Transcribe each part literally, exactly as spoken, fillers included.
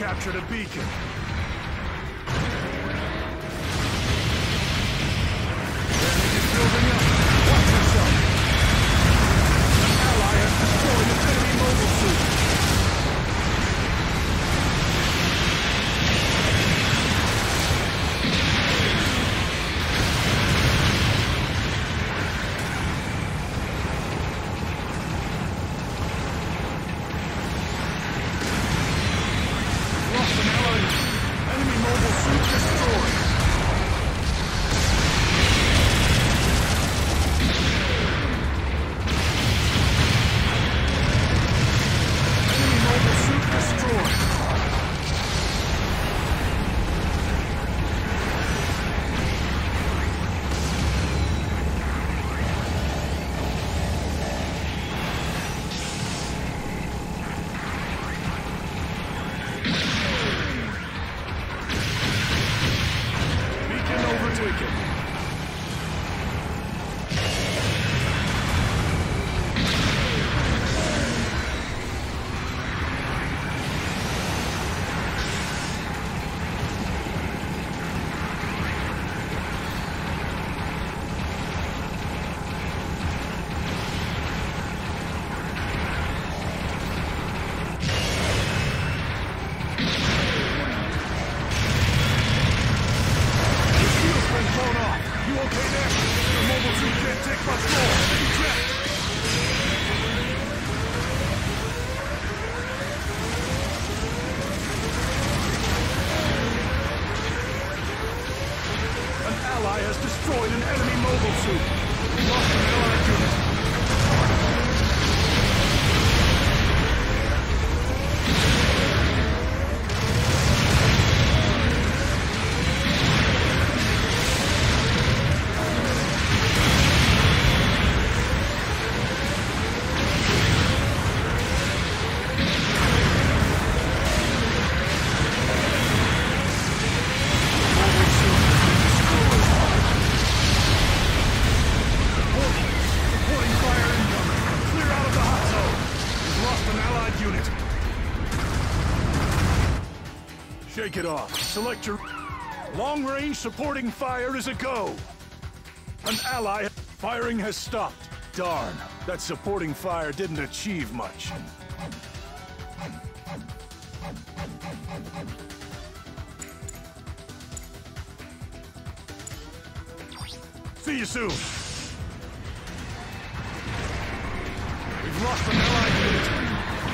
captured a beacon. Enemy is building up. Watch yourself. An ally has destroyed an enemy mobile suit. Shake it off. Select your... Long-range supporting fire is a go. An ally... Firing has stopped. Darn, that supporting fire didn't achieve much. See you soon. We've lost an allied unit.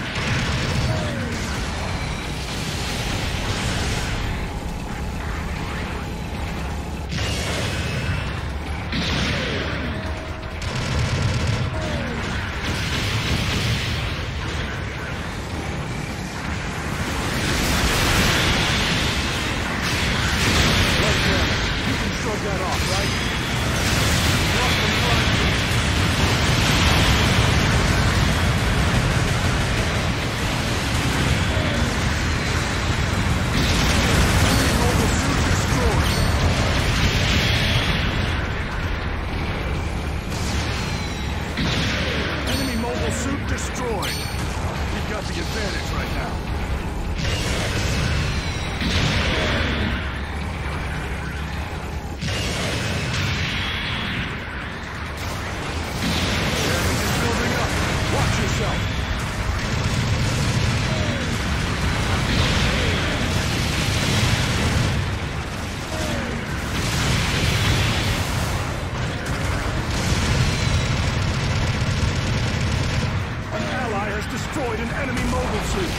Destroyed an enemy mobile suit.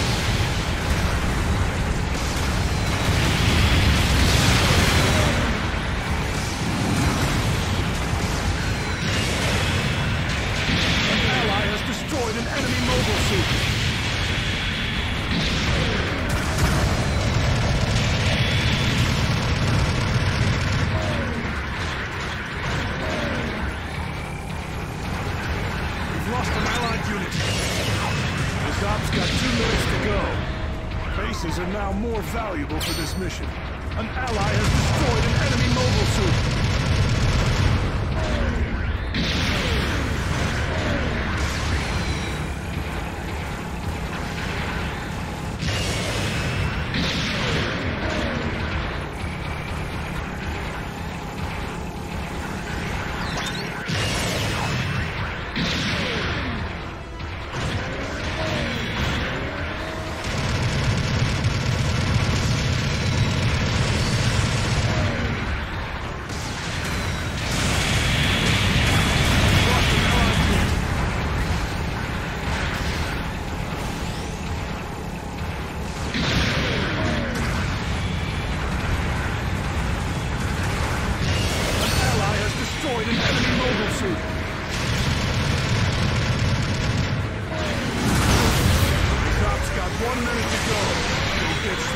An ally has destroyed an enemy mobile suit. We've lost an allied unit. The Op's got two minutes to go. Bases are now more valuable for this mission. An ally has destroyed an enemy mobile suit.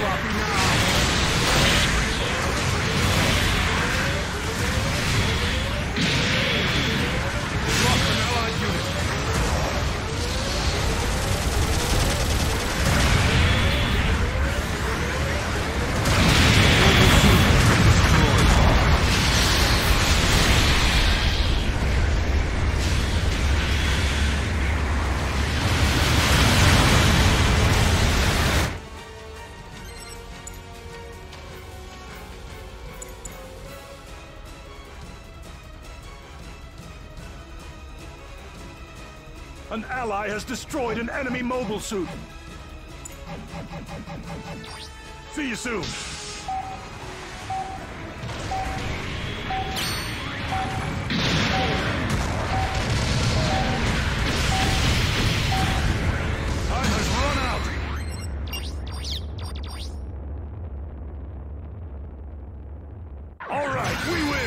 sloppy now. Lost an allied unit. An ally has destroyed an enemy mobile suit. See you soon. Time has run out. All right, we win.